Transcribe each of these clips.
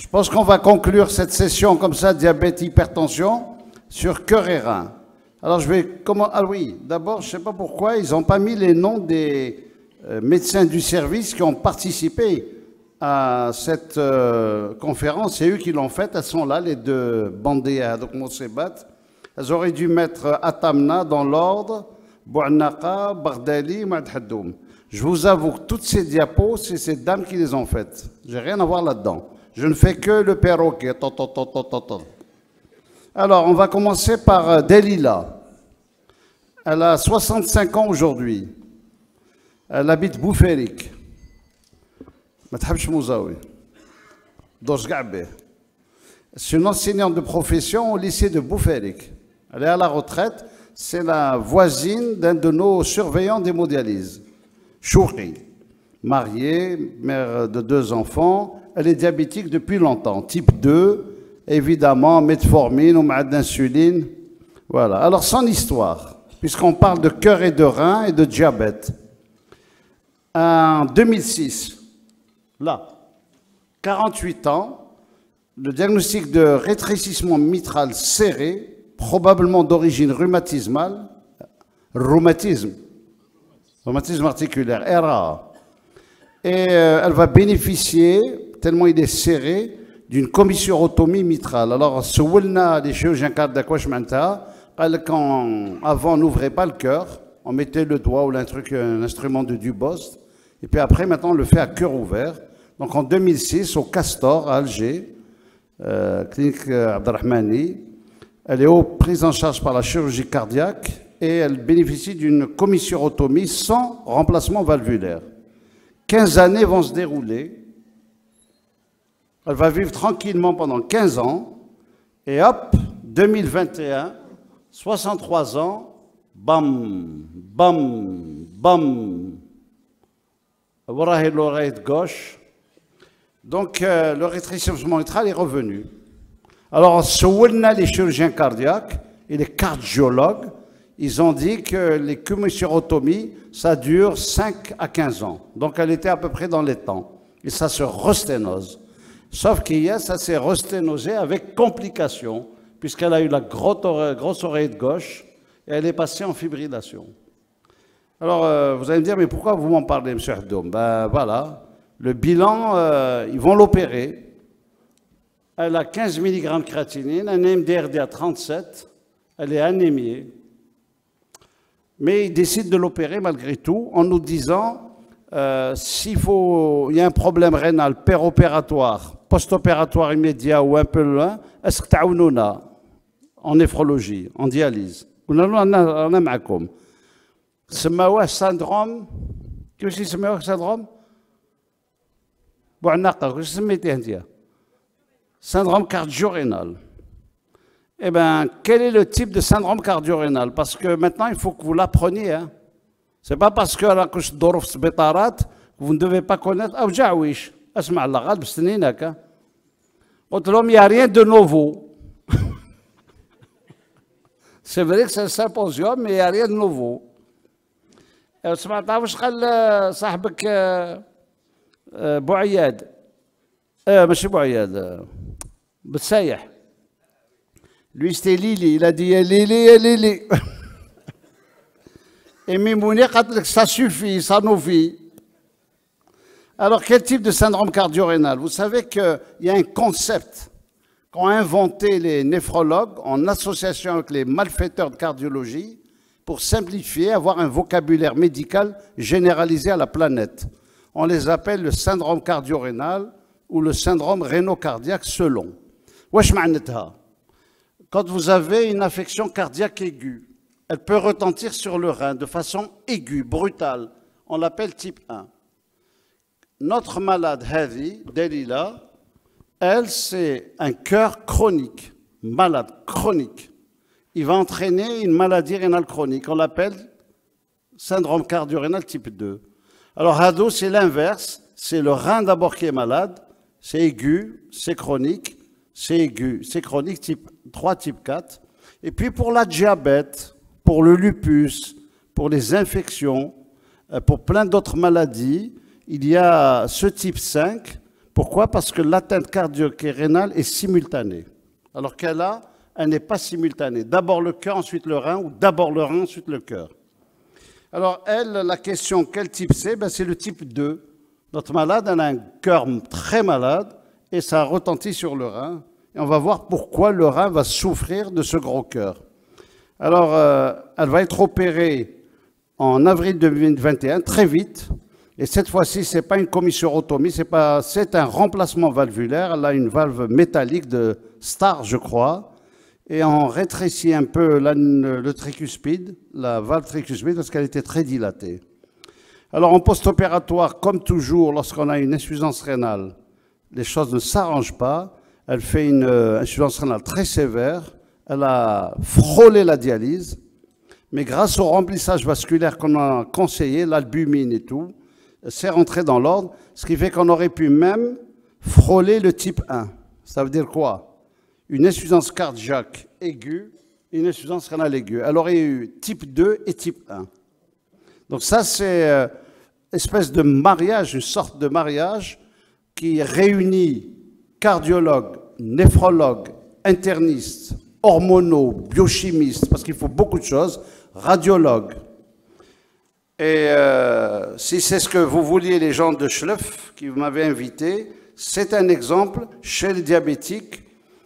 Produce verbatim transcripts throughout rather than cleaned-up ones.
pense qu'on va conclure cette session comme ça, diabète, hypertension, sur cœur et rein. Alors je vais comment ah oui, d'abord je ne sais pas pourquoi ils n'ont pas mis les noms des euh, médecins du service qui ont participé à cette euh, conférence. C'est eux qui l'ont faite. Elles sont là, les deux bandés à Moussebat. Elles auraient dû mettre Atamna dans l'ordre, Bouanaqa, Bardali, Madhadoum. Je vous avoue que toutes ces diapos, c'est ces dames qui les ont faites. Je n'ai rien à voir là-dedans. Je ne fais que le perroquet. Alors, on va commencer par Delila. Elle a soixante-cinq ans aujourd'hui. Elle habite Bouferik. C'est une enseignante de profession au lycée de Bouferik. Elle est à la retraite. C'est la voisine d'un de nos surveillants d'hémodialyse. Chouri, mariée, mère de deux enfants. Elle est diabétique depuis longtemps. Type deux, évidemment, metformine ou d'insuline. Voilà. Alors, son histoire, puisqu'on parle de cœur et de rein et de diabète. En deux mille six, là, quarante-huit ans, le diagnostic de rétrécissement mitral serré, probablement d'origine rhumatismale, rhumatisme, rhumatisme articulaire, R A. Et euh, elle va bénéficier, tellement il est serré, d'une commissurotomie mitrale. Alors, سولنا les chirurgiens cardiaques واش معناتها قال quand avant on n'ouvrait pas le cœur, on mettait le doigt ou un truc, un instrument de Dubost, et puis après maintenant on le fait à cœur ouvert. Donc en deux mille six au Castor à Alger, euh, clinique Abdelrahmani, elle est prise en charge par la chirurgie cardiaque et elle bénéficie d'une commissurotomie sans remplacement valvulaire. quinze années vont se dérouler. Elle va vivre tranquillement pendant quinze ans. Et hop, deux mille vingt et un, soixante-trois ans, bam, bam, bam. Voilà l'oreille gauche. Donc euh, le rétrécissement mitral est revenu. Alors, سولنا les chirurgiens cardiaques et les cardiologues, ils ont dit que les commissurotomies, ça dure cinq à quinze ans. Donc, elle était à peu près dans les temps. Et ça se resténose. Sauf qu'hier, ça s'est resténosé avec complications, puisqu'elle a eu la grosse oreille, grosse oreille gauche et elle est passée en fibrillation. Alors, euh, vous allez me dire, mais pourquoi vous m'en parlez, M. Abdoum? Ben voilà, le bilan, euh, ils vont l'opérer. Elle a quinze milligrammes de créatinine, un M D R D à trente-sept, elle est anémiée. Mais ils décident de l'opérer malgré tout en nous disant euh, s'il faut, il y a un problème rénal péropératoire, post-opératoire immédiat ou un peu loin, est-ce que تعاونونا en néphrologie, en dialyse? قلنا له أنا أنا معكم. سموه syndrome، كيفاش يسموه syndrome؟ بوعناقة، كيفاش سميتيه أنت؟ Syndrome cardio-rénal. Eh bien, quel est le type de syndrome cardio-rénal? Parce que maintenant, il faut que vous l'appreniez. Hein. Ce n'est pas parce que vous ne devez pas connaître. Ah, j'aouish. Asma Allah, qalb sninak. Il n'y a rien de nouveau. C'est vrai que c'est un symposium, mais il n'y a rien de nouveau. سمعت واش قال صاحبك بوعياد؟ اه ماشي بوعياد. Bessaïh. Lui, c'était Lili. Il a dit Lili, Lili. Et Mimouni a dit que ça suffit, ça nous vit. Alors, quel type de syndrome cardio-rénal? Vous savez qu'il y a un concept qu'ont inventé les néphrologues en association avec les malfaiteurs de cardiologie pour simplifier, avoir un vocabulaire médical généralisé à la planète. On les appelle le syndrome cardio-rénal ou le syndrome réno-cardiaque selon. Wesh ma'netha. Quand vous avez une affection cardiaque aiguë, elle peut retentir sur le rein de façon aiguë, brutale. On l'appelle type un. Notre malade, Hadi, Delila, elle, c'est un cœur chronique, malade chronique. Il va entraîner une maladie rénale chronique. On l'appelle syndrome cardio-rénal type deux. Alors, Hado, c'est l'inverse. C'est le rein d'abord qui est malade. C'est aigu, c'est chronique. C'est aigu, c'est chronique, type trois, type quatre. Et puis pour la diabète, pour le lupus, pour les infections, pour plein d'autres maladies, il y a ce type cinq Pourquoi? Parce que l'atteinte cardiaque et rénale est simultanée. Alors qu'elle a, elle n'est pas simultanée. D'abord le cœur, ensuite le rein, ou d'abord le rein, ensuite le cœur. Alors elle, la question, quel type c'est? Ben, c'est le type deux. Notre malade, elle a un cœur très malade et ça retentit sur le rein. Et on va voir pourquoi le rein va souffrir de ce gros cœur. Alors, euh, elle va être opérée en avril deux mille vingt et un, très vite. Et cette fois-ci, ce n'est pas une commissurotomie, c'est pas, c'est un remplacement valvulaire. Elle a une valve métallique de Star, je crois. Et on rétrécit un peu la, le tricuspide, la valve tricuspide, parce qu'elle était très dilatée. Alors, en post-opératoire, comme toujours, lorsqu'on a une insuffisance rénale, les choses ne s'arrangent pas. Elle fait une euh, insuffisance rénale très sévère. Elle a frôlé la dialyse. Mais grâce au remplissage vasculaire qu'on a conseillé, l'albumine et tout, c'est rentré dans l'ordre, ce qui fait qu'on aurait pu même frôler le type un. Ça veut dire quoi? Une insuffisance cardiaque aiguë, une insuffisance rénale aiguë. Elle aurait eu type deux et type un. Donc ça, c'est une espèce de mariage, une sorte de mariage qui réunit cardiologues, néphrologues, internistes, hormonaux, biochimistes, parce qu'il faut beaucoup de choses, radiologues. Et euh, si c'est ce que vous vouliez, les gens de Schleff, qui m'avaient invité, c'est un exemple chez les diabétiques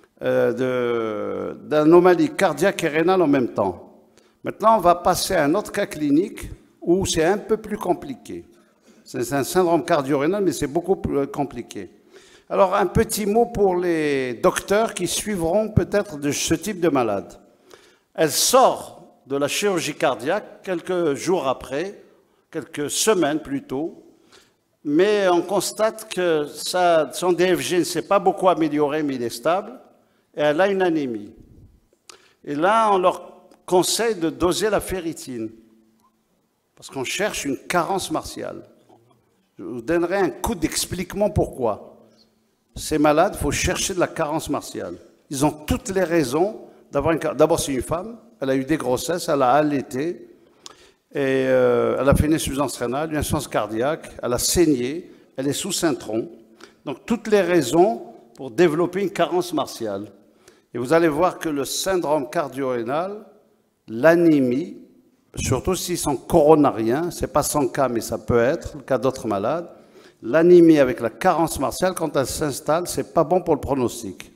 euh, d'anomalies cardiaques et rénales en même temps. Maintenant, on va passer à un autre cas clinique où c'est un peu plus compliqué. C'est un syndrome cardio-rénal, mais c'est beaucoup plus compliqué. Alors, un petit mot pour les docteurs qui suivront peut-être de ce type de malade. Elle sort de la chirurgie cardiaque quelques jours après, quelques semaines plutôt, mais on constate que ça, son D F G ne s'est pas beaucoup amélioré, mais il est stable, et elle a une anémie. Et là, on leur conseille de doser la ferritine, parce qu'on cherche une carence martiale. Je vous donnerai un coup d'expliquement pourquoi. Ces malades, il faut chercher de la carence martiale. Ils ont toutes les raisons d'avoir une carence. D'abord, c'est une femme, elle a eu des grossesses, elle a allaité, et euh, elle a fait une insuffisance rénale, une insuffisance cardiaque, elle a saigné, elle est sous Saint-Tron. Donc, toutes les raisons pour développer une carence martiale. Et vous allez voir que le syndrome cardio-rénal, l'anémie, surtout s'ils sont coronariens, ce n'est pas son cas, mais ça peut être le cas d'autres malades, l'anémie avec la carence martiale, quand elle s'installe, ce n'est pas bon pour le pronostic.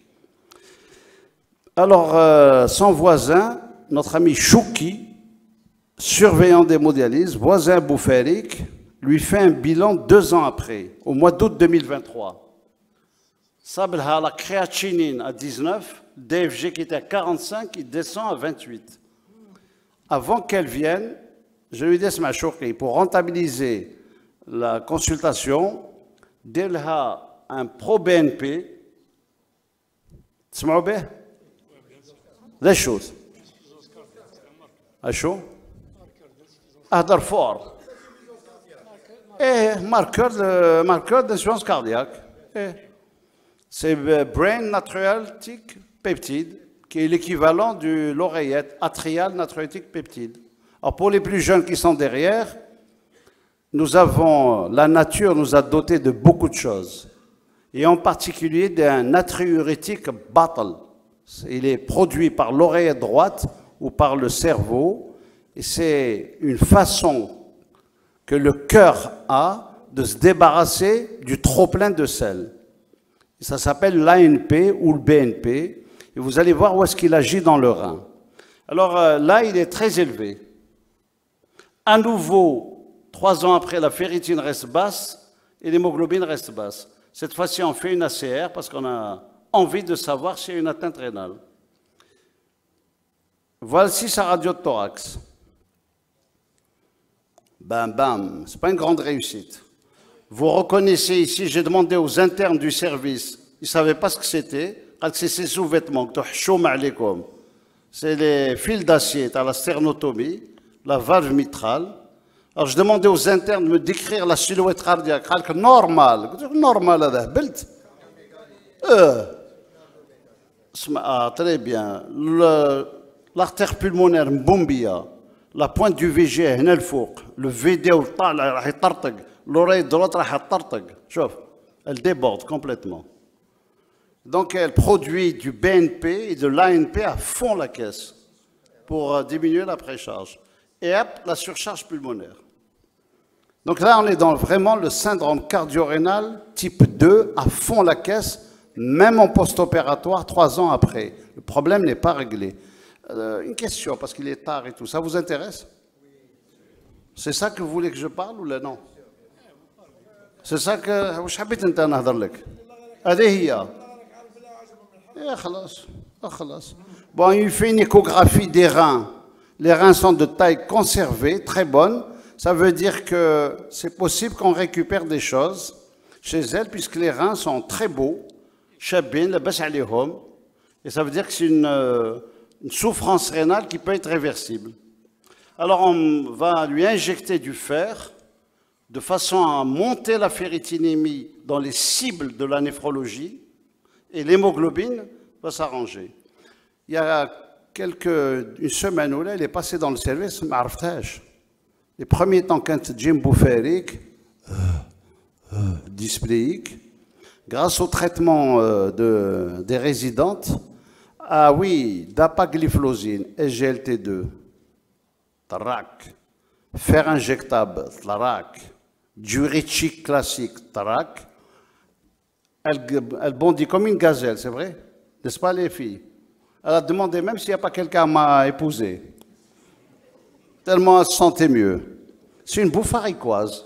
Alors, euh, son voisin, notre ami Chouki, surveillant d'hémodialyse, voisin boufférique, lui fait un bilan deux ans après, au mois d'août deux mille vingt-trois. Sabelha, la créatinine à dix-neuf, D F G qui était à quarante-cinq, il descend à vingt-huit. Avant qu'elle vienne, je lui dis à Chouki, pour rentabiliser la consultation, d'Elha un pro-B N P, تسمعوا به؟ ذا choses. أشو؟ أهدر فور. إيه marqueur de marqueur d'insuffisance cardiaque. Eh. C'est brain natriuretic peptide, qui est l'équivalent de l'oreillette atrial natriuretic peptide. Alors pour les plus jeunes qui sont derrière, nous avons, la nature nous a doté de beaucoup de choses, et en particulier d'un natriurétique battle. Il est produit par l'oreillette droite ou par le cerveau, et c'est une façon que le cœur a de se débarrasser du trop-plein de sel. Et ça s'appelle l'A N P ou le B N P, et vous allez voir où est-ce qu'il agit dans le rein. Alors euh, là, il est très élevé. À nouveau, trois ans après, la ferritine reste basse et l'hémoglobine reste basse. Cette fois-ci, on fait une A C R parce qu'on a envie de savoir s'il y a une atteinte rénale. Voici sa radio de thorax. Bam, bam, ce n'est pas une grande réussite. Vous reconnaissez ici, j'ai demandé aux internes du service, ils ne savaient pas ce que c'était. C'est ces sous-vêtements, c'est les fils d'acier, la sternotomie, la valve mitrale. Alors je demandais aux internes de me décrire la silhouette cardiaque. Normal. Normal, هذا هبلت. Ah, très bien. L'artère pulmonaire مبومبية. La pointe du V G هنا الفوق. Le V D طالع راح يطرطق. L'oreille droite راح تطرطق. شوف. Elle déborde complètement. Donc elle produit du B N P et de l'A N P à fond la caisse pour diminuer la précharge. Et hop, la surcharge pulmonaire. Donc là, on est dans vraiment le syndrome cardio-rénal type deux, à fond la caisse, même en post-opératoire, trois ans après. Le problème n'est pas réglé. Euh, une question, parce qu'il est tard et tout, ça vous intéresse? C'est ça que vous voulez que je parle ou là non? C'est ça que... واش حبيت انت نهضر لك؟ هذه هي. Eh, خلاص. خلاص. Bon, il fait une échographie des reins. Les reins sont de taille conservée, très bonne. Ça veut dire que c'est possible qu'on récupère des choses chez elle, puisque les reins sont très beaux, chabin, labas alayhom. Et ça veut dire que c'est une, une souffrance rénale qui peut être réversible. Alors on va lui injecter du fer de façon à monter la ferritinémie dans les cibles de la néphrologie et l'hémoglobine va s'arranger. Il y a quelques, une semaine où là, il est passé dans le service, les premiers temps quand Jim Bouféric, euh, euh, dyspléique, grâce au traitement euh, de, des résidentes, ah oui, dapagliflozine, S G L T deux, tarak, fer injectable, tarak, diurétique classique, tarak, elle, elle bondit comme une gazelle, c'est vrai? N'est-ce pas les filles? Elle a demandé même s'il n'y a pas quelqu'un à m'a épousé. Tellement elle se sentait mieux. C'est une bouffaricoise.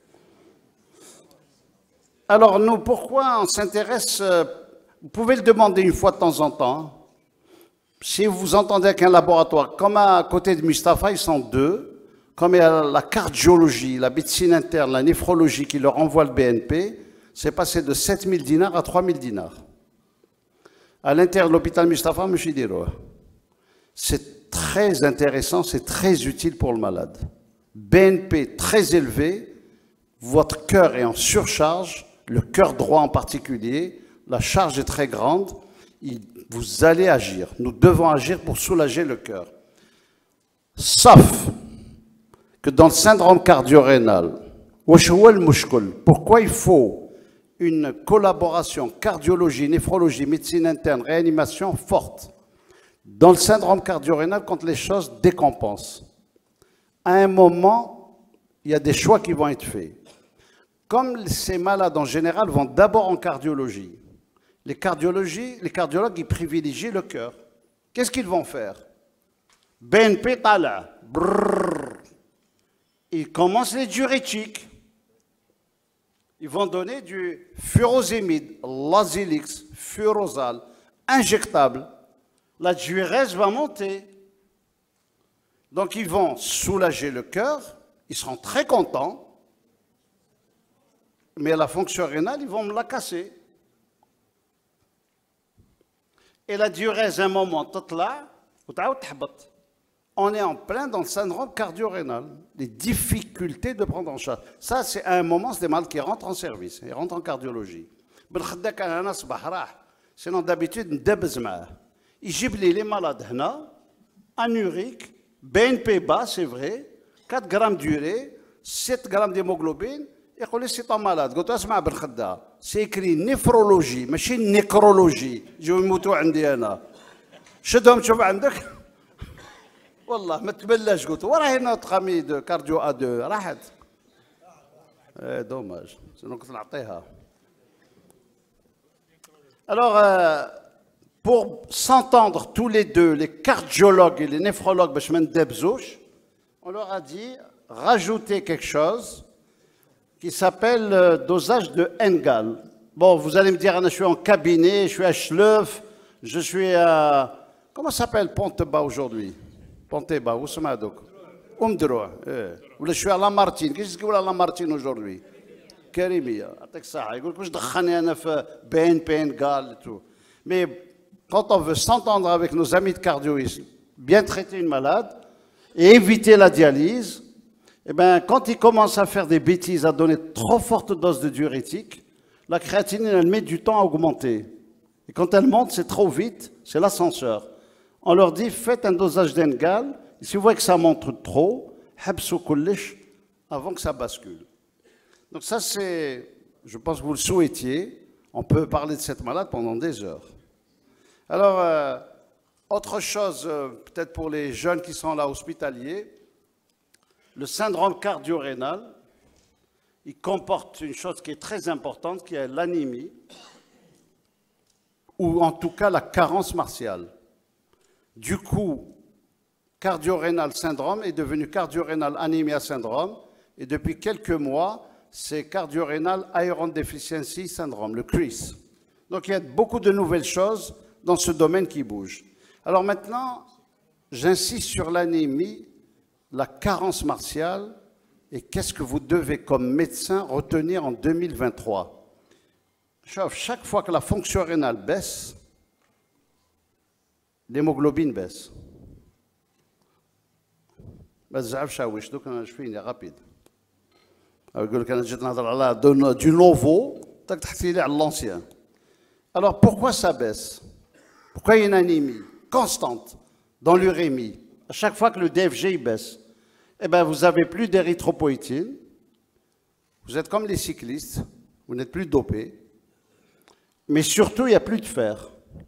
Alors nous, pourquoi on s'intéresse? Vous pouvez le demander une fois de temps en temps. Si vous entendez qu'un laboratoire, comme à côté de Mustapha, ils sont deux, comme il y a la cardiologie, la médecine interne, la néphrologie qui leur envoie le B N P, c'est passé de sept mille dinars à trois mille dinars. À l'intérieur de l'hôpital Mustapha, M. Diro. C'est très intéressant, c'est très utile pour le malade. B N P très élevé, votre cœur est en surcharge, le cœur droit en particulier, la charge est très grande, vous allez agir. Nous devons agir pour soulager le cœur. Sauf que dans le syndrome cardio-rénal, pourquoi il faut une collaboration cardiologie, néphrologie, médecine interne, réanimation forte. Dans le syndrome cardio-rénal, quand les choses décompensent, à un moment, il y a des choix qui vont être faits. Comme ces malades en général vont d'abord en cardiologie, les, cardiologies, les cardiologues ils privilégient le cœur. Qu'est-ce qu'ils vont faire? B N P tala, brrr. Ils commencent les diurétiques. Ils vont donner du furosémide, Lazilix, furosal, injectable. La diurèse va monter. Donc ils vont soulager le cœur, ils seront très contents, mais la fonction rénale, ils vont me la casser. Et la diurèse, un moment, toute là, on est en plein dans le syndrome cardio-rénal, les difficultés de prendre en charge. Ça, c'est à un moment, c'est des malades qui rentrent en service, ils rentrent en cardiologie. Sinon, d'habitude, ils gibent les malades, anuriques, B N P bas, c'est vrai, quatre grammes d'urée, sept grammes d'hémoglobine, et qu'on c'est un malade. C'est écrit néphrologie, ماشي nécrologie. جو يموتوا عندي أنا. شدهم تشوف عندك. والله ما تبلاش قلت وراه notre ami de cardio A deux راحت. Eh, dommage. Sinon كنت نعطيها. Alors, euh, pour s'entendre tous les deux, les cardiologues et les néphrologues, on leur a dit rajouter quelque chose qui s'appelle le dosage de Engal. Bon, vous allez me dire, je suis en cabinet, je suis à Schleuf, je suis à... Comment s'appelle Ponteba aujourd'hui? Ponteba, où est-ce que Umdro. Ou je suis à Lamartine. Qu'est-ce que vous à Lamartine aujourd'hui? Karimia. Il dit que je suis B N P, Engal et tout. Mais quand on veut s'entendre avec nos amis de cardio, bien traiter une malade et éviter la dialyse, eh bien, quand ils commencent à faire des bêtises, à donner trop forte dose de diurétique, la créatinine, elle met du temps à augmenter. Et quand elle monte, c'est trop vite, c'est l'ascenseur. On leur dit, faites un dosage d'Engal, et si vous voyez que ça monte trop, habsou kullish, avant que ça bascule. Donc ça, c'est Je pense que vous le souhaitiez. On peut parler de cette malade pendant des heures. Alors, euh, autre chose, euh, peut-être pour les jeunes qui sont là hospitaliers, le syndrome cardio-rénal, il comporte une chose qui est très importante, qui est l'anémie, ou en tout cas la carence martiale. Du coup, cardio-rénal syndrome est devenu cardio-rénal anémia syndrome, et depuis quelques mois, c'est cardio-rénal iron deficiency syndrome, le C R I S. Donc il y a beaucoup de nouvelles choses dans ce domaine qui bouge. Alors maintenant, j'insiste sur l'anémie, la carence martiale, et qu'est-ce que vous devez comme médecin retenir en deux mille vingt-trois. Chaque fois que la fonction rénale baisse, l'hémoglobine baisse. Je finis rapide. Du nouveau, l'ancien. Alors pourquoi ça baisse? Pourquoi il y a une anémie constante dans l'urémie? À chaque fois que le D F G baisse, eh bien, vous n'avez plus d'érythropoïétine, vous êtes comme les cyclistes, vous n'êtes plus dopé, mais surtout, il n'y a plus de fer.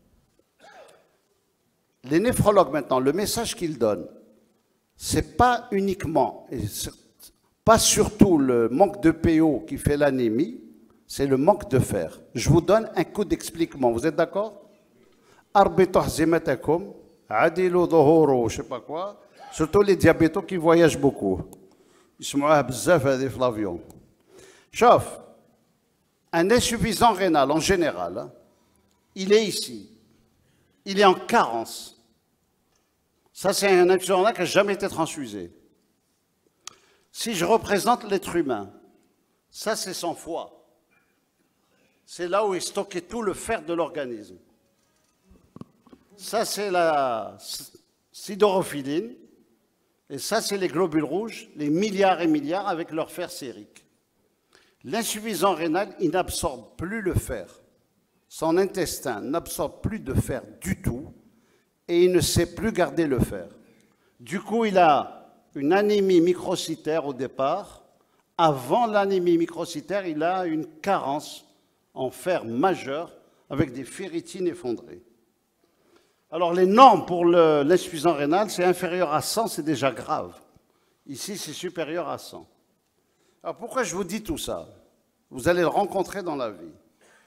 Les néphrologues, maintenant, le message qu'ils donnent, ce n'est pas uniquement, et pas surtout le manque de P O qui fait l'anémie, c'est le manque de fer. Je vous donne un coup d'expliquement, vous êtes d'accord? Arbitu hzimatakum, adilu dhuhuru, je ne sais pas quoi. Surtout les diabétos qui voyagent beaucoup. Ils se mettent bzaf dans l'avion. Chauffe. Un insuffisant rénal en général, hein, il est ici. Il est en carence. Ça, c'est un insuffisant qui n'a jamais été transfusé. Si je représente l'être humain, ça, c'est son foie. C'est là où est stocké tout le fer de l'organisme. Ça, c'est la sidorophiline. Et ça, c'est les globules rouges, les milliards et milliards avec leur fer sérique. L'insuffisant rénal, il n'absorbe plus le fer. Son intestin n'absorbe plus de fer du tout et il ne sait plus garder le fer. Du coup, il a une anémie microcytaire au départ. Avant l'anémie microcytaire, il a une carence en fer majeure avec des ferritines effondrées. Alors, les normes pour l'insuffisant rénal, c'est inférieur à cent, c'est déjà grave. Ici, c'est supérieur à cent. Alors, pourquoi je vous dis tout ça? Vous allez le rencontrer dans la vie.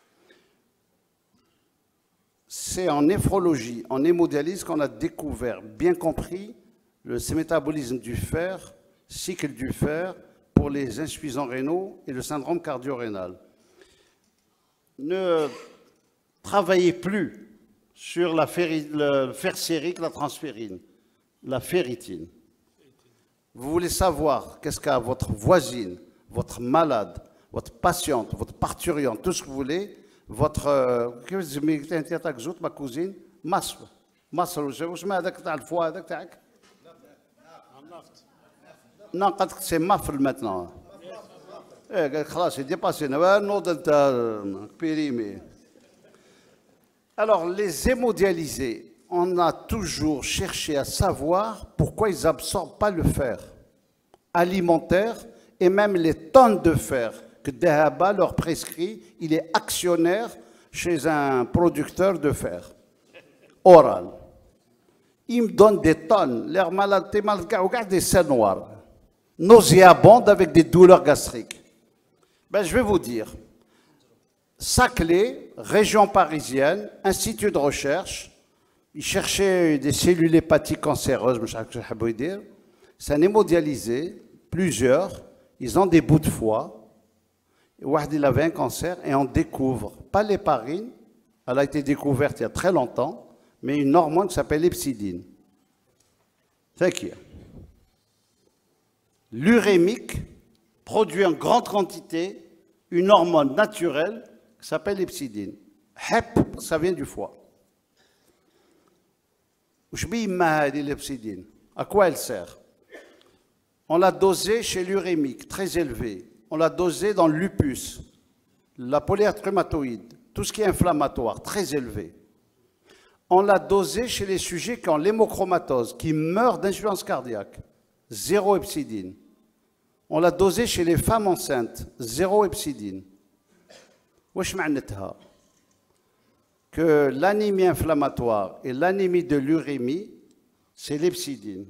C'est en néphrologie, en hémodialyse qu'on a découvert, bien compris, le métabolisme du fer, cycle du fer, pour les insuffisants rénaux et le syndrome cardio-rénal. Ne travaillez plus sur la ferri, le fer sérique, la transférine, la ferritine. Vous voulez savoir qu'est-ce qu'a votre voisine, votre malade, votre patiente, votre parturiente, tout ce que vous voulez, votre... ma cousine, Masr. Masr, je sais pas, le foie, هذاك non, c'est Mafl maintenant. Eh, خلاص, il est dépassé. Alors, les hémodialysés, on a toujours cherché à savoir pourquoi ils n'absorbent pas le fer alimentaire et même les tonnes de fer que Dahaba leur prescrit. Il est actionnaire chez un producteur de fer oral. Il me donne des tonnes. L'air malade, des seins noirs, nauséabondes avec des douleurs gastriques. Ben, je vais vous dire. Saclay, région parisienne, institut de recherche, ils cherchaient des cellules hépatiques cancéreuses, c'est un hémodialysé, plusieurs, ils ont des bouts de foie, il avait un cancer et on découvre, pas l'héparine, elle a été découverte il y a très longtemps, mais une hormone qui s'appelle l'hepsidine. C'est qui? L'urémique produit en grande quantité une hormone naturelle qui s'appelle l'hepsidine. Hep, ça vient du foie. L'hepsidine, à quoi elle sert? On l'a dosée chez l'urémique, très élevée. On l'a dosée dans le lupus, la polyarthrite rhumatoïde, tout ce qui est inflammatoire, très élevé. On l'a dosée chez les sujets qui ont l'hémochromatose, qui meurent d'insuffisance cardiaque, zéro hepsidine. On l'a dosée chez les femmes enceintes, zéro hepsidine. واش معناتها que l'anémie inflammatoire et l'anémie de l'urémie, c'est l'hepsidine.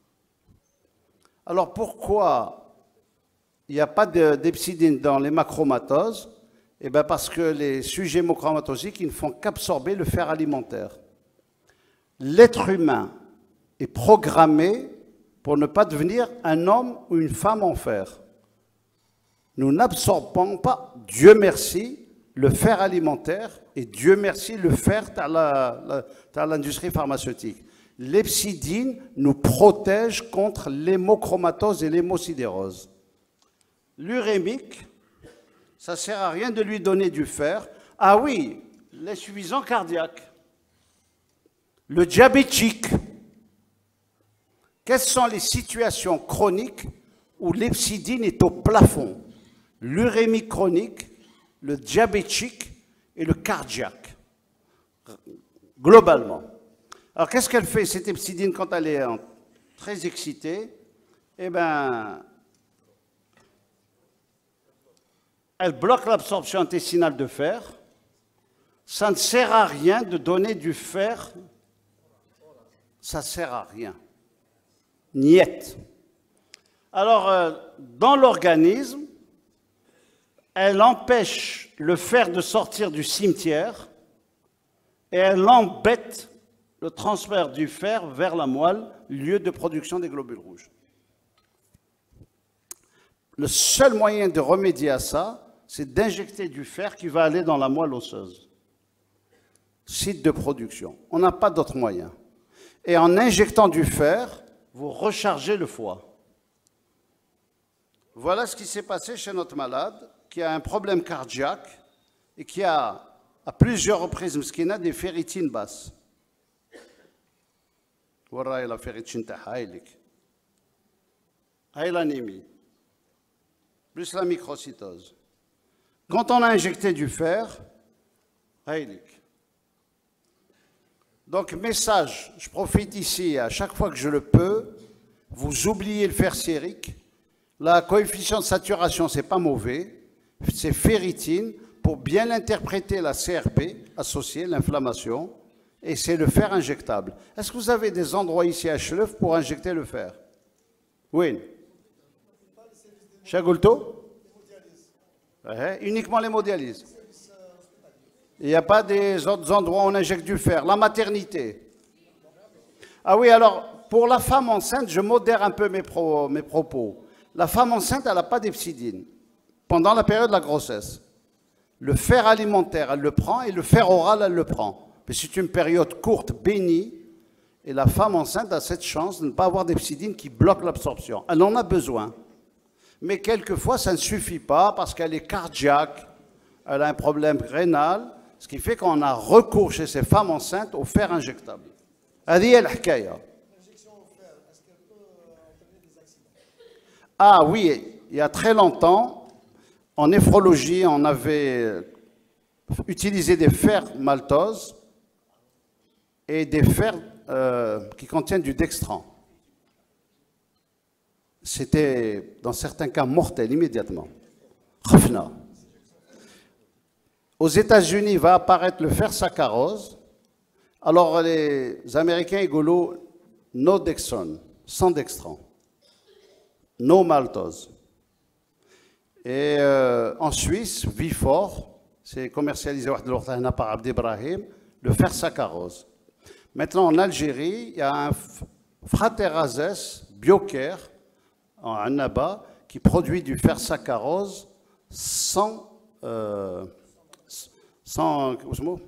Alors pourquoi il n'y a pas d'hepsidine dans les macromatoses? Eh bien parce que les sujets hémochromatosiques ils ne font qu'absorber le fer alimentaire. L'être humain est programmé pour ne pas devenir un homme ou une femme en fer. Nous n'absorbons pas, Dieu merci, le fer alimentaire et Dieu merci le fer dans l'industrie pharmaceutique. L'hepsidine nous protège contre l'hémochromatose et l'hémosidérose. L'urémique, ça ne sert à rien de lui donner du fer. Ah oui, l'insuffisance cardiaque, le diabétique. Quelles sont les situations chroniques où l'hepsidine est au plafond? L'urémique chronique, le diabétique et le cardiaque, globalement. Alors, qu'est-ce qu'elle fait, cette hepsidine, quand elle est très excitée? Eh bien, elle bloque l'absorption intestinale de fer. Ça ne sert à rien de donner du fer. Ça ne sert à rien. Niet. Alors, euh, dans l'organisme, elle empêche le fer de sortir du cimetière et elle embête le transfert du fer vers la moelle, lieu de production des globules rouges. Le seul moyen de remédier à ça, c'est d'injecter du fer qui va aller dans la moelle osseuse. Site de production. On n'a pas d'autre moyen. Et en injectant du fer, vous rechargez le foie. Voilà ce qui s'est passé chez notre malade, qui a un problème cardiaque et qui a à plusieurs reprises مسكينة des ferritines basses. وراي la ferritine تاعها هاي لك. هاي l'anémie. Plus la microcytose. Quand on a injecté du fer, هاي لك. Donc message, je profite ici à chaque fois que je le peux, vous oubliez le fer sérique. La coefficient de saturation, ce n'est pas mauvais, c'est ferritine pour bien interpréter la C R P associée, l'inflammation, et c'est le fer injectable. Est-ce que vous avez des endroits ici à Chlef pour injecter le fer? Oui. Chagolto? Uniquement l'hémodialyse. Il n'y a pas des autres endroits où on injecte du fer. La maternité. Ah oui, alors, pour la femme enceinte, je modère un peu mes, pro, mes propos. La femme enceinte, elle n'a pas d'hepsidine pendant la période de la grossesse. Le fer alimentaire, elle le prend, et le fer oral, elle le prend. Mais c'est une période courte, bénie, et la femme enceinte a cette chance de ne pas avoir d'hepsidine qui bloque l'absorption. Elle en a besoin. Mais quelquefois, ça ne suffit pas parce qu'elle est cardiaque, elle a un problème rénal, ce qui fait qu'on a recours chez ces femmes enceintes au fer injectable. هذه الحكاية. Ah oui, il y a très longtemps, en néphrologie, on avait utilisé des fers maltose et des fers euh, qui contiennent du dextran. C'était, dans certains cas, mortel immédiatement. Khafna. Aux États-Unis va apparaître le fer saccharose. Alors les Américains égolos, no dextran, sans dextran. No maltose. Et euh, en Suisse, Vifor, c'est commercialisé par Abd Ibrahim, le fer saccharose. Maintenant, en Algérie, il y a un Fraterazes Biocare, en Annaba, qui produit du fer saccharose sans, euh, sans,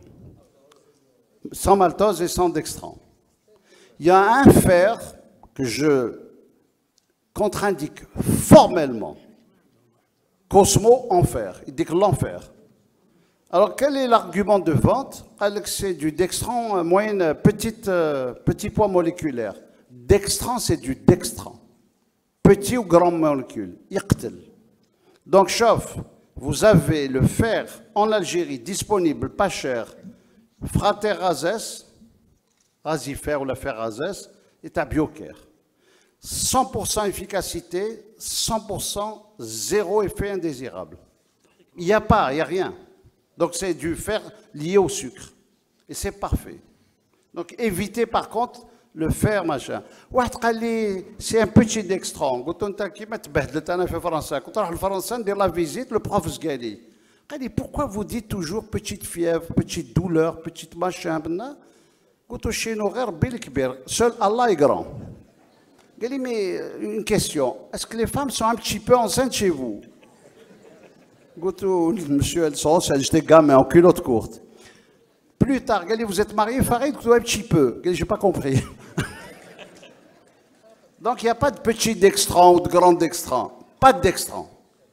sans maltose et sans dextran. Il y a un fer que je contre-indique formellement. Cosmo en fer. Il dit que l'enfer. Alors, quel est l'argument de vente? C'est du dextran, moyenne, petite, euh, petit poids moléculaire. Dextran, c'est du dextran. Petit ou grand molécule. Yqtel. Donc, chauffe, vous avez le fer en Algérie disponible, pas cher. Fraterazes, Azifer ou la Ferrazes, est à Biocare. cent pour cent efficacité, cent pour cent zéro effet indésirable. Il n'y a pas, il n'y a rien. Donc c'est du fer lié au sucre. Et c'est parfait. Donc évitez par contre le fer machin. واحد قال لي c'est un petit dextran. قلت له انت كيما تبهدلت انا في فرنسا كنت نروح لفرنسا ندير لا فيزيت لو بروف قال لي قال لي pourquoi vous dites toujours petite fièvre, petite douleur, petite machin بنا قلت له chez nous غير ربي الكبير seul Allah est grand. قال لي mais une question est-ce que les femmes sont un petit peu enceintes chez vous? قلت له monsieur elles sont enceintes, j'étais gamin en culotte courte. Plus tard, قال لي vous êtes marié Farid? قلت له un petit peu. قال لي j'ai pas compris. Donc il n'y a pas de petit dextran ou de grand dextran. Pas de dextran.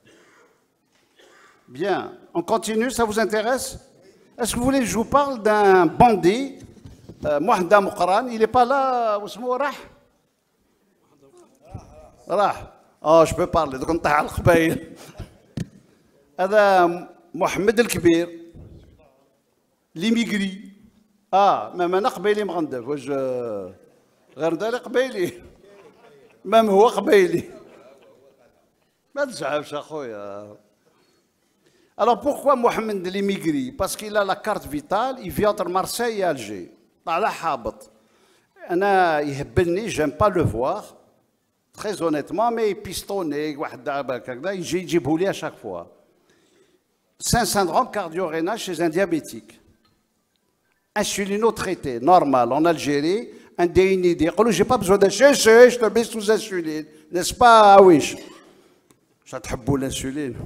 Bien, on continue, ça vous intéresse? Est-ce que vous voulez que je vous parle d'un bandit, Mouhda Mouqran? Il n'est pas là, واسمه راح؟ راح. Oh, je peux parler, donc on t'a على القبايل. هذا محمد الكبير. ليميغري. اه مام انا قبيلي مغندف واش غير داري قبيلي مام هو قبيلي ما تزعفش اخويا. Alors pourquoi Mohamed l'immigré? Parce qu'il a la carte vitale, il vit entre Marseille et Alger. طالع حابط. انا يهبلني, j'aime pas le voir très honnêtement, mais pistonné واحد دابا هكذا يجي يجيبه لي à chaque fois. C'est un syndrome cardio-rénal chez un diabétique. Insulino-traité, normal, en Algérie, un D N I D. Je n'ai pas besoin d'insuline, je te mets sous insuline. N'est-ce pas, oui? Je t'aime l'insuline.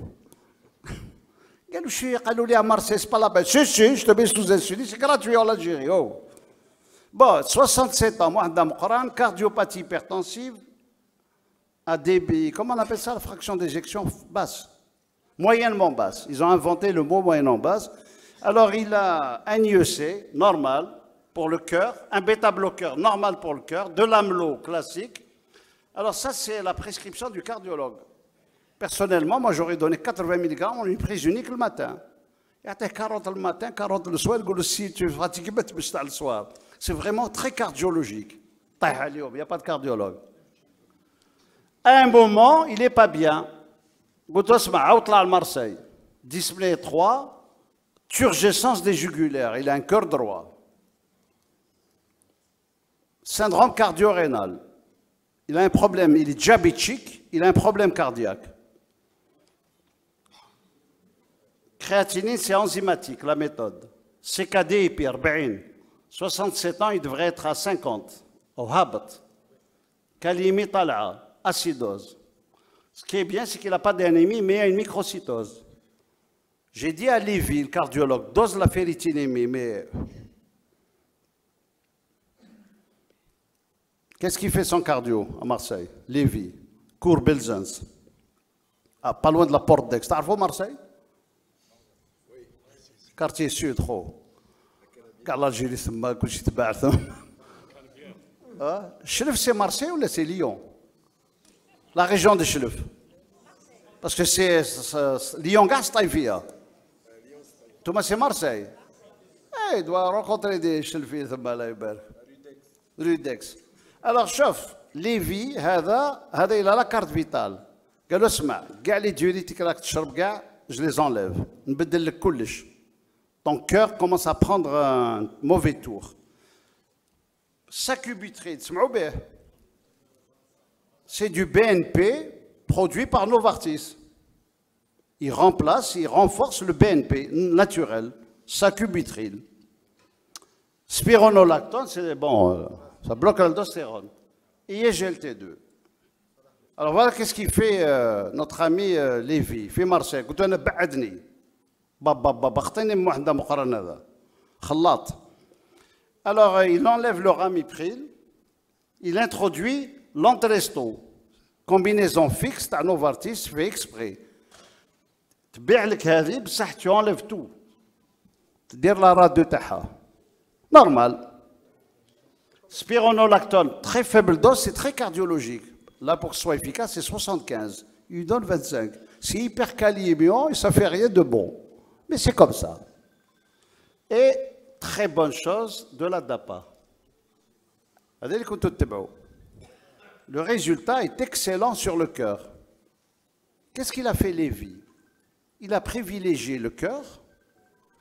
قالوا لي à Marseille, c'est pas la peine. Si, si, je te mets sous insuline, c'est gratuit en Algérie. Oh. Bon, soixante-sept ans, Mouhda Mouqran, cardiopathie hypertensive, à débit, comment on appelle ça, la fraction d'éjection basse? Moyennement basse. Ils ont inventé le mot moyennement basse. Alors, il a un I E C normal pour le cœur, un bêta-bloqueur normal pour le cœur, de l'amlo classique. Alors ça, c'est la prescription du cardiologue. Personnellement, moi, j'aurais donné quatre-vingts milligrammes en une prise unique le matin. Il y a quarante le matin, quarante le soir. Si tu es fatigué, tu peux le soir. C'est vraiment très cardiologique. Il n'y a pas de cardiologue. À un moment, il n'est pas bien. À Marseille, display trois. Turgescence des jugulaires, il a un cœur droit. Syndrome cardio-rénal. Il a un problème, il est diabétique, il a un problème cardiaque. Créatinine, c'est enzymatique, la méthode. C K D et pire, soixante-sept ans, il devrait être à cinquante. Au habat. Kalimi tal'a, acidose. Ce qui est bien, c'est qu'il n'a pas d'anémie, mais il a une microcytose. J'ai dit à Lévy, le cardiologue, dose la ferritinémie, mais qu'est-ce qu'il fait son cardio à Marseille? Lévy, cours Belzens, ah, pas loin de la porte d'Aix. T'as vu Marseille? Quartier sud, trop. Car l'Algérie, c'est mal que je te batte. Chlef, c'est Marseille ou c'est Lyon? La région de Chlef. Parce que c'est Lyon, Gas, Taïfia. Thomas, c'est Marseille. Eh, il doit rencontrer des Chelfis, Rudex. Alors, chef, Lévy, هذا هذا il a la carte vitale. قال له اسمع, كاع لي diurétiques راك تشرب كاع, je les enlève. نبدل لك كلش. Ton cœur commence à prendre un mauvais tour. Sacubitril, تسمعوا به. C'est du B N P produit par Novartis. Il remplace, il renforce le B N P naturel, sacubitril. Spironolactone, c'est bon, ça bloque l'aldostérone. Et G L T deux. Alors voilà qu'est-ce qu'il fait euh, notre ami euh, Lévy, il fait Marseille. قلت له بعدني. بابا بابا اختني من واحد مقرن هذا. خلاط. Alors euh, il enlève le ramipril, il introduit l'Entresto, combinaison fixe تاع Novartis fait exprès. تبيع لك هذه بصح tu enlèves tout. تدير لا راديو تاعها. Normal. Spironolactone, très faible dose, c'est très cardiologique. Là, pour que ce soit efficace, c'est soixante-quinze. Il lui donne vingt-cinq. C'est hyperkaliémiant et ça ne fait rien de bon. Mais c'est comme ça. Et très bonne chose de la D A P A. Le résultat est excellent sur le cœur. Qu'est-ce qu'il a fait Lévy? Il a privilégié le cœur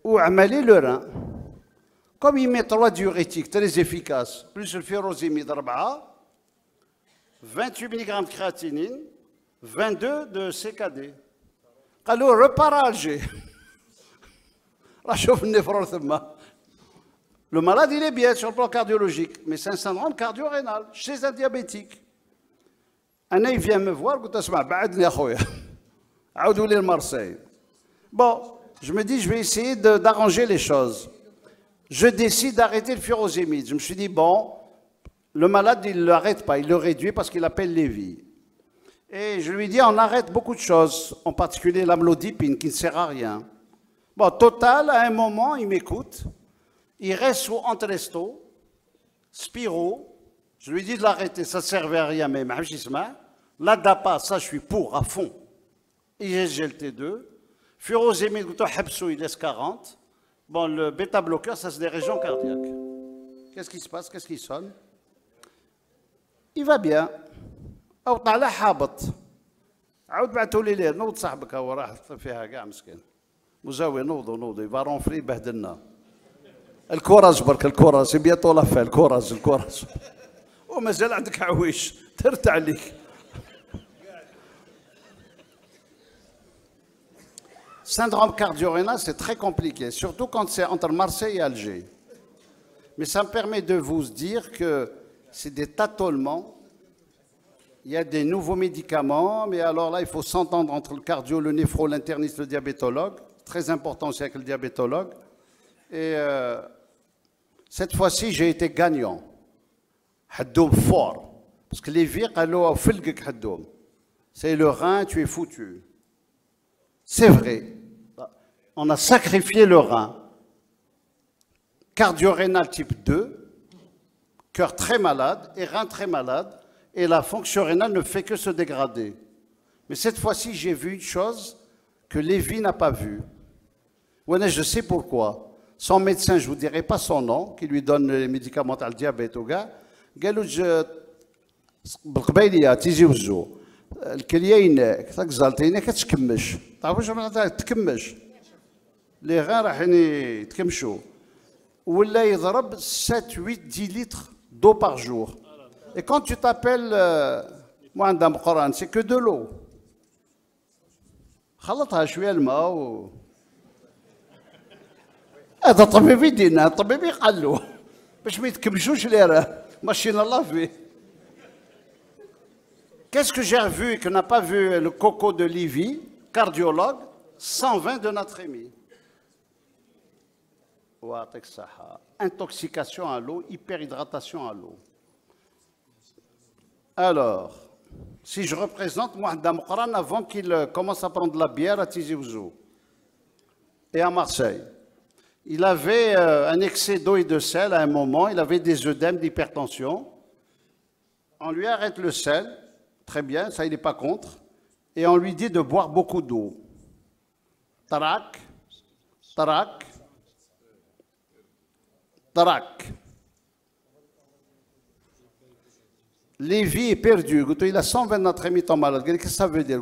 ou amaler le rein. Comme il met trois diurétiques très efficaces, plus le furosémide vingt-huit milligrammes de créatinine, vingt-deux de C K D. Alors, repart à Alger. Le malade, il est bien sur le plan cardiologique, mais c'est un syndrome cardio-rénal chez un diabétique. Un il vient me voir, il dit, Marseille. Bon, je me dis, je vais essayer d'arranger les choses. Je décide d'arrêter le furosémide. Je me suis dit, bon, le malade, il ne l'arrête pas, il le réduit parce qu'il appelle Lévy. Et je lui dis, on arrête beaucoup de choses, en particulier l'amlodipine qui ne sert à rien. Bon, total, à un moment, il m'écoute. Il reste sous Entresto, Spiro. Je lui dis de l'arrêter, ça ne servait à rien, mais la D A P A, ça, je suis pour, à fond. I G L T deux. Furosémide, il laisse quarante. Bon, le bêta-bloqueur, ça, c'est des régions cardiaques. Qu'est-ce qui se passe? Qu'est-ce qui sonne? Il va bien. أو طالع حابط. عاود بعثوا لي ليه نوض صاحبك هو راح فيها كاع مسكين. مزاوي نوضوا نوضوا يفارون فري بهدلنا. الكوراج برك الكوراج سي بيانتو لافا الكوراج الكوراج. ومازال عندك عويش ترتع عليك. Syndrome cardio-rénal, c'est très compliqué, surtout quand c'est entre Marseille et Alger. Mais ça me permet de vous dire que c'est des tâtonnements. Il y a des nouveaux médicaments, mais alors là, il faut s'entendre entre le cardio, le néphro, l'interniste, le diabétologue. Très important aussi avec le diabétologue. Et euh, cette fois-ci, j'ai été gagnant. Haddoum fort. Parce que les vires, c'est le rein, tu es foutu. C'est vrai. On a sacrifié le rein. Cardio-rénal type deux, cœur très malade et rein très malade. Et la fonction rénale ne fait que se dégrader. Mais cette fois-ci, j'ai vu une chose que Lévy n'a pas vue. Ouais, je sais pourquoi. Son médecin, je ne vous dirai pas son nom, qui lui donne les médicaments à le diabète au gars, قال له بالقبيليه تيجي وزو الكليه يناك تاكزالتينا كتكمش تعرفوا واش معناتها تكمش لي غير راحين يتكمشوا ولا يضرب sept huit dix litres d'eau par jour. Et quand tu t'appelles Mouandam Coran, c'est que de l'eau. خلطها شويه الماء و هذا طبيب يدينا طبيب يقلو باش ما يتكمشوش لي راه ماشينا الله فيه. Qu'est-ce que j'ai vu et que n'a pas vu le coco de Lévy, cardiologue, cent vingt de natrémie. Intoxication à l'eau, hyperhydratation à l'eau. Alors, si je représente Mouandam Qran avant qu'il commence à prendre la bière à Tizi Ouzou et à Marseille, il avait euh, un excès d'eau et de sel à un moment, il avait des œdèmes d'hypertension. On lui arrête le sel, très bien, ça il n'est pas contre, et on lui dit de boire beaucoup d'eau. Tarak, tarak, tarak. Lévy est perdu. Il a cent vingt natrémie en malade. Qu'est-ce que ça veut dire?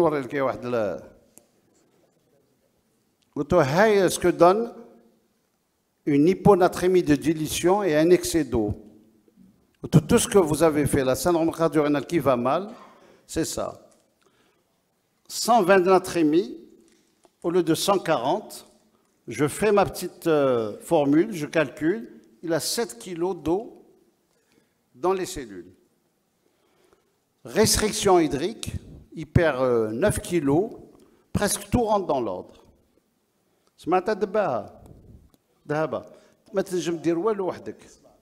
Ce que donne une hyponatrémie de dilution et un excès d'eau. Tout ce que vous avez fait, la syndrome cardio-rénal qui va mal, c'est ça. cent vingt de natrémie au lieu de cent quarante. Je fais ma petite euh, formule, je calcule. Il a sept kilos d'eau dans les cellules. Restriction hydrique, il perd euh, neuf kilos, presque tout rentre dans l'ordre. سمعت دابا دابا ما تنجم دير والو وحدك.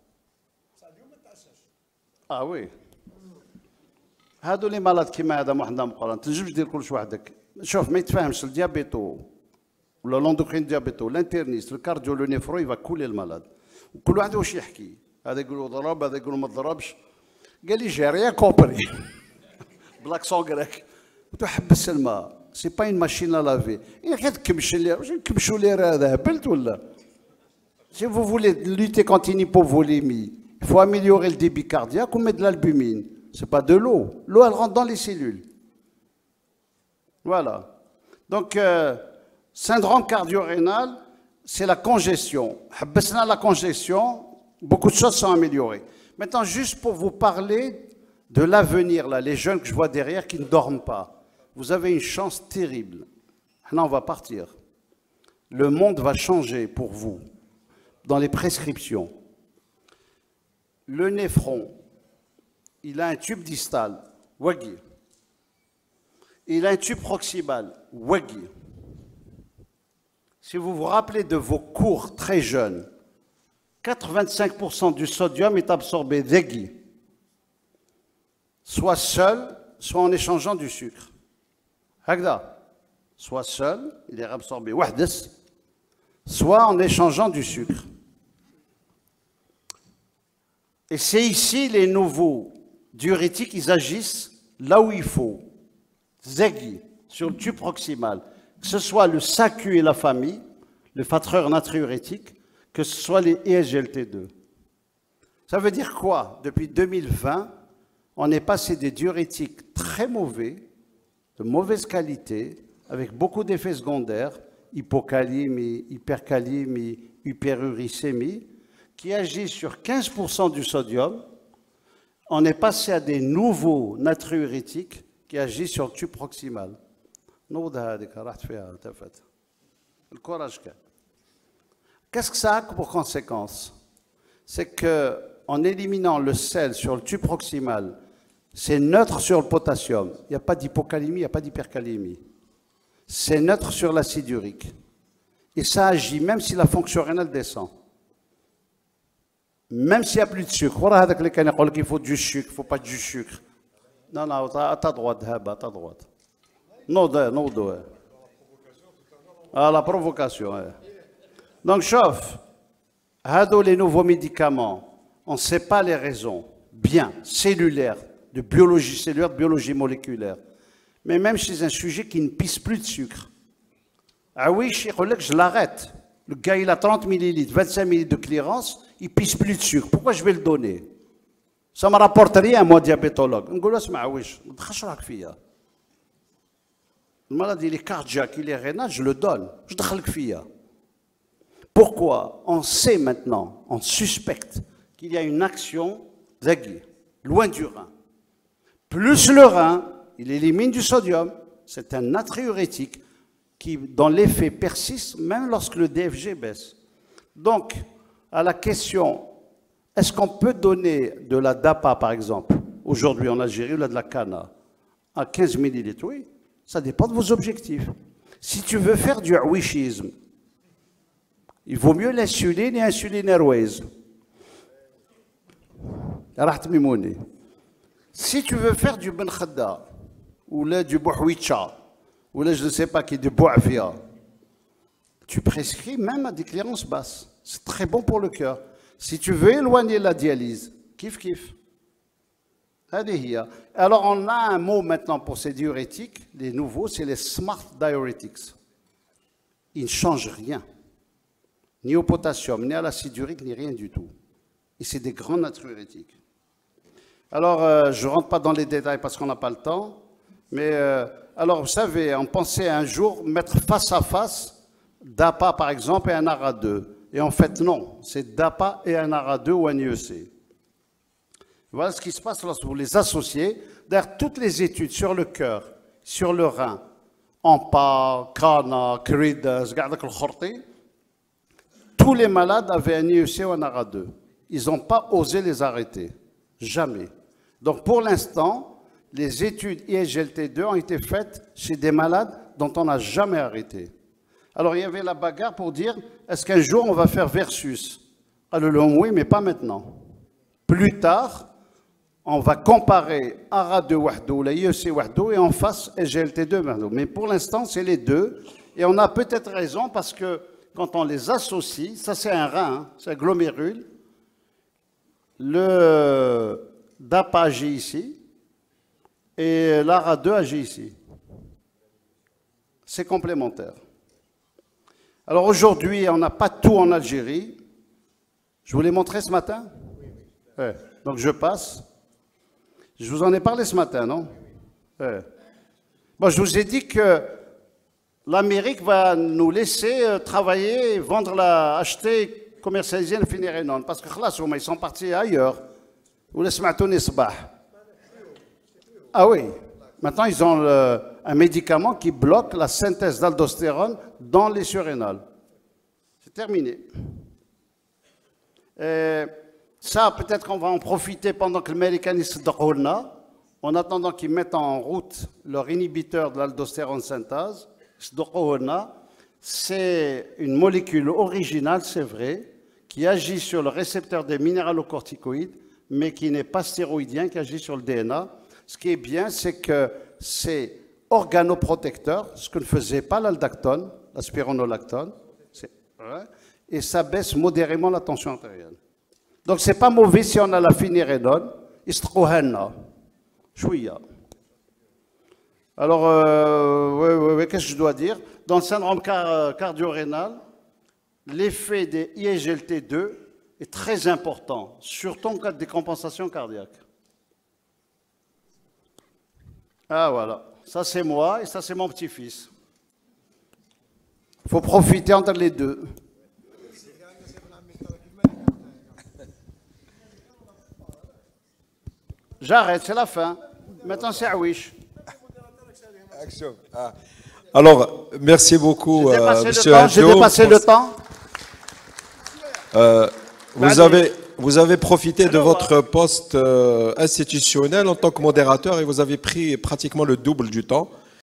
اه وي هادو لي مالاد كيما هذا محمد مقران تنجمش دير كلش وحدك. شوف ما يتفاهمش الديابيتو ولا لوندوكرين ديابيتو الانترنيست الكارديو لو نيفرو يفا كولي المالاد وكل واحد واش يحكي. هذا يقولوا ضرب هذا يقولوا ما ضربش. قال لي جي ريان كومبري بالاكسون غريك. قلت له حبس الماء سي با اون ماشين ا لافي. الا كتكمش لي واش نكمشوا لي راه هذا هبلت ولا. Si vous voulez lutter contre une hypovolémie, il faut améliorer le débit cardiaque ou mettre de l'albumine. Ce n'est pas de l'eau. L'eau, elle rentre dans les cellules. Voilà. Donc, euh, syndrome cardio-rénal, c'est la congestion. La congestion, beaucoup de choses sont améliorées. Maintenant, juste pour vous parler de l'avenir, là, les jeunes que je vois derrière qui ne dorment pas, vous avez une chance terrible. Là, on va partir. Le monde va changer pour vous dans les prescriptions. Le néphron, il a un tube distal, wagui. Il a un tube proximal, wagui. Si vous vous rappelez de vos cours très jeunes, quatre-vingt-cinq pour cent du sodium est absorbé d'egui, soit seul, soit en échangeant du sucre. Hagda, soit seul, il est absorbé, wahdes, soit en échangeant du sucre. Et c'est ici les nouveaux diurétiques, ils agissent là où il faut. Zegui, sur le tube proximal. Que ce soit le S A C U et la famille, le facteur natriurétique, que ce soit les E S G L T deux. Ça veut dire quoi? Depuis deux mille vingt, on est passé des diurétiques très mauvais, de mauvaise qualité, avec beaucoup d'effets secondaires, hypocalémie, hypercalémie, hyperuricémie, qui agissent sur quinze pour cent du sodium. On est passé à des nouveaux natriurétiques qui agissent sur le tube proximal. Qu'est-ce que ça a pour conséquence? C'est qu'en éliminant le sel sur le tube proximal, c'est neutre sur le potassium. Il n'y a pas d'hypocalémie, il n'y a pas d'hypercalémie. C'est neutre sur l'acide urique. Et ça agit même si la fonction rénale descend. Même s'il n'y a plus de sucre. Voilà il faut du sucre, il ne faut pas du sucre. Non, non, à ta droite, à ta droite. Non, non, non. Ah, la provocation. Donc, chauffe. Hado les nouveaux médicaments, on ne sait pas les raisons. Bien, cellulaire, de biologie cellulaire, de biologie moléculaire. Mais même chez un sujet qui ne pisse plus de sucre. Ah oui, je l'arrête. Le gars, il a trente millilitres, vingt-cinq millilitres de clearance, il ne pisse plus de sucre. Pourquoi je vais le donner? Ça ne me rapporte rien, moi, diabétologue. Je dis, le maladie, il est cardiaque, il est rénal, je le donne. Je dis, pourquoi? On sait maintenant, on suspecte qu'il y a une action zagui, loin du rein. Plus le rein, il élimine du sodium, c'est un natriurétique qui, dans l'effet, persiste même lorsque le D F G baisse. Donc, à la question, est-ce qu'on peut donner de la D A P A, par exemple, aujourd'hui en Algérie, ou de la Cana, à quinze millilitres? Oui, ça dépend de vos objectifs. Si tu veux faire du awishisme, il vaut mieux l'insuline et l'insuline airways. Si tu veux faire du ben khadda, ou là du bouhwicha, ou là je ne sais pas qui, du bouafia, tu prescris même à des cléarences basses. C'est très bon pour le cœur. Si tu veux éloigner la dialyse, kiff kiff. Alors on a un mot maintenant pour ces diurétiques, les nouveaux, c'est les smart diuretics. Ils ne changent rien. Ni au potassium, ni à l'acide urique, ni rien du tout. Et c'est des grands natriurétiques. Alors, euh, je ne rentre pas dans les détails parce qu'on n'a pas le temps, mais euh, alors, vous savez, on pensait un jour mettre face à face D A P A, par exemple, et un A R A deux. Et en fait, non, c'est D A P A et un A R A deux ou un I E C. Voilà ce qui se passe lorsque vous les associez. D'ailleurs, toutes les études sur le cœur, sur le rein, A M P A, Cana, Cridas, tous les malades avaient un I E C ou un A R A deux. Ils n'ont pas osé les arrêter. Jamais. Donc pour l'instant, les études I S G L T deux ont été faites chez des malades dont on n'a jamais arrêté. Alors il y avait la bagarre pour dire, est-ce qu'un jour on va faire versus? Alors oui, mais pas maintenant. Plus tard, on va comparer A R A deux wahdo, la I E C wahdo, et en face S G L T deux wahdo. Mais pour l'instant, c'est les deux. Et on a peut-être raison parce que quand on les associe, ça c'est un rein, hein, c'est un glomérule, le D A P A agit ici et l'A R A deux agit ici. C'est complémentaire. Alors aujourd'hui, on n'a pas tout en Algérie. Je vous l'ai montré ce matin? Ouais. Donc je passe. Je vous en ai parlé ce matin, non? Ouais. Bon, je vous ai dit que l'Amérique va nous laisser euh, travailler, vendre, la, acheter, commercialiser le finérénon. Parce que là, ils sont partis ailleurs. Ou les smartphones Ah oui. Maintenant, ils ont le, un médicament qui bloque la synthèse d'aldostérone dans les surrénales. C'est terminé. Et ça, peut-être qu'on va en profiter pendant que le mécanisme de en attendant qu'ils mettent en route leur inhibiteur de l'aldostérone synthase. C'est une molécule originale, c'est vrai, qui agit sur le récepteur des minéralocorticoïdes, mais qui n'est pas stéroïdien, qui agit sur le D N A. Ce qui est bien, c'est que c'est organoprotecteur, ce que ne faisait pas l'aldactone, la spironolactone, et ça baisse modérément la tension artérielle. Donc, ce n'est pas mauvais si on a la finérédone, istrouhenna, chouïa. Alors, euh, ouais, ouais, ouais, qu'est-ce que je dois dire? Dans le syndrome car cardio-rénal, l'effet des I S G L T deux est très important, surtout en cas de décompensation cardiaque. Ah voilà, ça c'est moi et ça c'est mon petit-fils. Il faut profiter entre les deux. J'arrête, c'est la fin. Maintenant c'est Awish. Ah. Alors, merci beaucoup, euh, Monsieur Hadjo. J'ai dépassé le temps. Euh, vous, avez, vous avez profité de votre poste euh, institutionnel en tant que modérateur et vous avez pris pratiquement le double du temps.